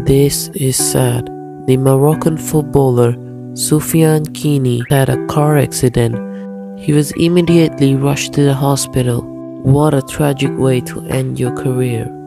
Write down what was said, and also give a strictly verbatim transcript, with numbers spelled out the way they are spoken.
This is sad. The Moroccan footballer Sofian had a car accident. He was immediately rushed to the hospital. What a tragic way to end your career.